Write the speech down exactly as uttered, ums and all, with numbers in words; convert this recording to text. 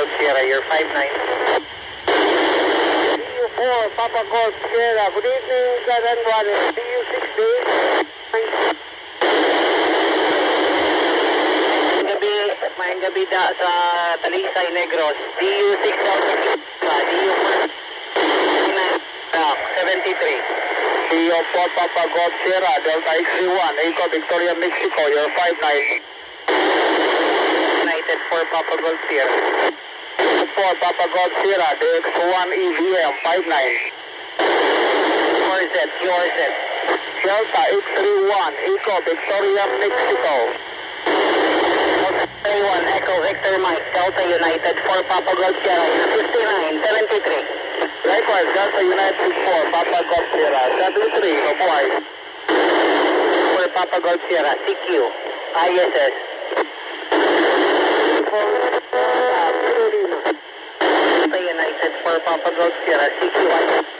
Golf Sierra, you're five nine. D U four, Papa Golf Sierra. Good evening, God and one. D U six days. Mayang gabi, mayang gabi da sa Talisay, Negros. D U six, D U four, seventy-three. D U four, Papa Golf Sierra. Delta X three one, Echo Victoria, Mexico. You're five nine. United four, Papa Golf Sierra. four, Papa Golf Sierra. D X one E V M, five nine. Q R Z, Q R Z. Delta X three one, Echo Victoria, Mexico. Delta three one, Echo Victor Mike, Delta United four, Papa Golf Sierra, fifty-nine, seventy-three. Likewise, Delta United four, Papa Golf Sierra, seventy-three, Hawaii. four, Papa Golf Sierra, C Q, I S S. Delta United four, Papa Golf Sierra, C Q, I S S.